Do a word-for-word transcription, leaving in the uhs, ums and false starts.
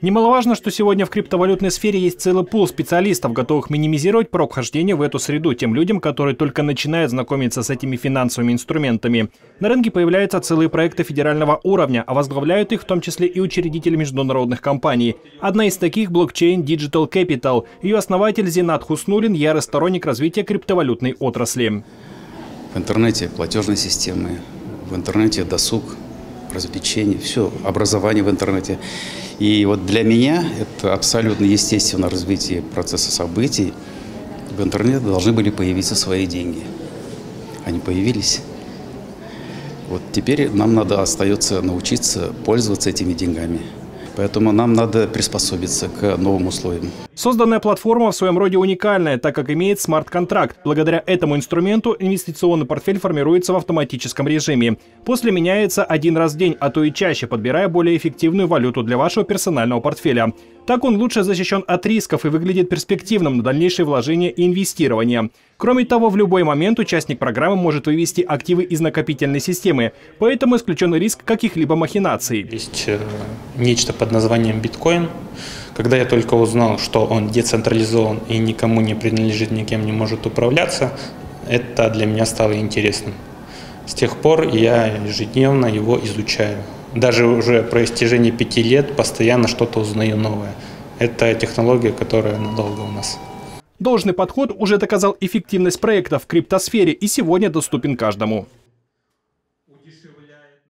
Немаловажно, что сегодня в криптовалютной сфере есть целый пул специалистов, готовых минимизировать порог вхождения в эту среду тем людям, которые только начинают знакомиться с этими финансовыми инструментами. На рынке появляются целые проекты федерального уровня, а возглавляют их в том числе и учредители международных компаний. Одна из таких – блокчейн Digital Capital. Ее основатель Зинат Хуснуллин – ярый сторонник развития криптовалютной отрасли. В интернете платежные системы, в интернете досуг, развлечения, все, образование в интернете. И вот для меня это абсолютно естественное развитие процесса событий. В интернете должны были появиться свои деньги. Они появились. Вот теперь нам надо остается научиться пользоваться этими деньгами. Поэтому нам надо приспособиться к новым условиям. Созданная платформа в своем роде уникальная, так как имеет смарт-контракт. Благодаря этому инструменту инвестиционный портфель формируется в автоматическом режиме. После меняется один раз в день, а то и чаще, подбирая более эффективную валюту для вашего персонального портфеля. Так он лучше защищен от рисков и выглядит перспективным на дальнейшее вложение и инвестирование. Кроме того, в любой момент участник программы может вывести активы из накопительной системы, поэтому исключен риск каких-либо махинаций. Есть э, нечто под названием биткоин. Когда я только узнал, что он децентрализован и никому не принадлежит, никем не может управляться, это для меня стало интересным. С тех пор я ежедневно его изучаю. Даже уже по истечении пяти лет постоянно что-то узнаю новое. Это технология, которая надолго у нас. Должный подход уже доказал эффективность проекта в криптосфере и сегодня доступен каждому.